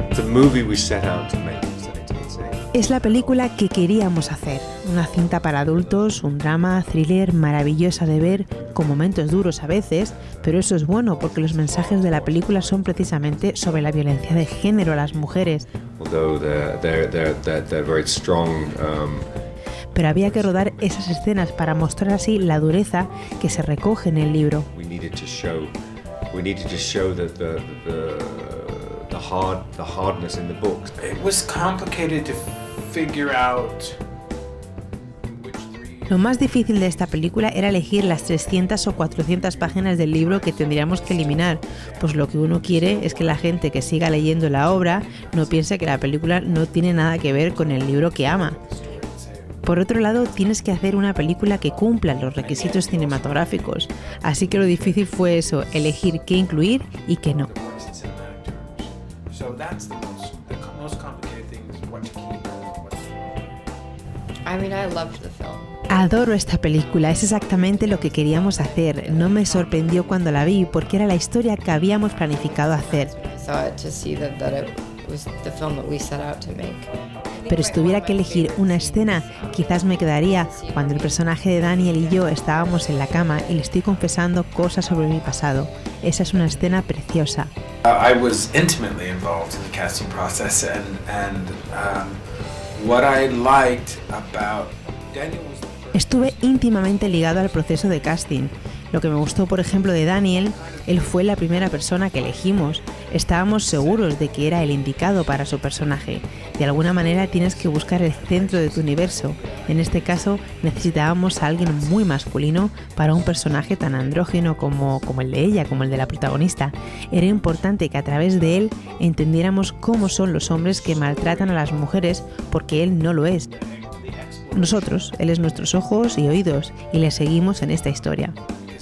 Es la película que queríamos hacer, una cinta para adultos, un drama, thriller maravillosa de ver, con momentos duros a veces, pero eso es bueno porque los mensajes de la película son precisamente sobre la violencia de género a las mujeres. Pero había que rodar esas escenas para mostrar así la dureza que se recoge en el libro. The hardness in the book. It was complicated to figure out. Lo más difícil de esta película era elegir las 300 o 400 páginas del libro que tendríamos que eliminar, pues lo que uno quiere es que la gente que siga leyendo la obra no piense que la película no tiene nada que ver con el libro que ama. Por otro lado, tienes que hacer una película que cumpla los requisitos cinematográficos, así que lo difícil fue eso, elegir qué incluir y qué no. So that's the most complicated thing is what to keep. I mean, I loved the film. Adoro esta película, es exactamente lo que queríamos hacer. No me sorprendió cuando la vi porque era la historia que habíamos planificado hacer. Pero si tuviera que elegir una escena, quizás me quedaría cuando el personaje de Daniel y yo estábamos en la cama y le estoy confesando cosas sobre mi pasado. Esa es una escena preciosa. I was intimately involved in the casting process, and what I liked about Daniel was... Estuve íntimamente ligado al proceso de casting. Lo que me gustó, por ejemplo, de Daniel, él fue la primera persona que elegimos. Estábamos seguros de que era el indicado para su personaje. De alguna manera tienes que buscar el centro de tu universo. En este caso, necesitábamos a alguien muy masculino para un personaje tan andrógino como el de ella, como el de la protagonista. Era importante que a través de él entendiéramos cómo son los hombres que maltratan a las mujeres, porque él no lo es. Nosotros, él es nuestros ojos y oídos, y le seguimos en esta historia.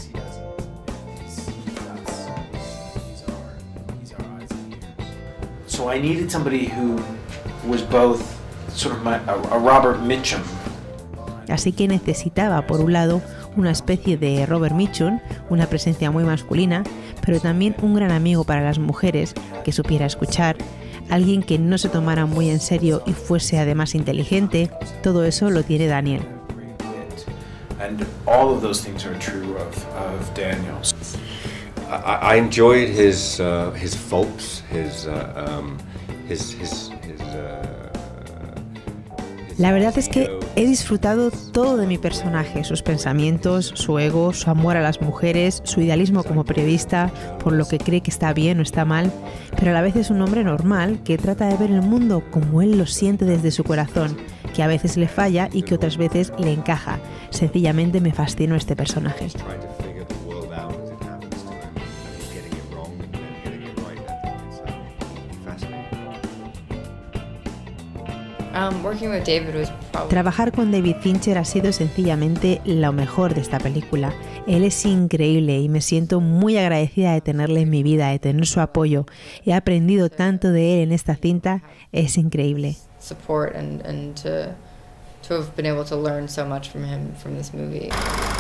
So I needed somebody who was both sort of a Robert Mitchum. Así que necesitaba, por un lado, una especie de Robert Mitchum, una presencia muy masculina, pero también un gran amigo para las mujeres, que supiera escuchar, alguien que no se tomara muy en serio y fuese además inteligente. Todo eso lo tiene Daniel. And all of those things are true of Daniel. I enjoyed his faults, La verdad es que he disfrutado todo de mi personaje, sus pensamientos, su ego, su amor a las mujeres, su idealismo como periodista, por lo que cree que está bien o está mal, pero a la vez es un hombre normal que trata de ver el mundo como él lo siente desde su corazón, que a veces le falla y que otras veces le encaja. Sencillamente me fascinó este personaje. Trabajar con David Fincher ha sido sencillamente lo mejor de esta película. Él es increíble y me siento muy agradecida de tenerle en mi vida, de tener su apoyo. He aprendido tanto de él en esta cinta, es increíble. Support and to have been able to learn so much from him from this movie.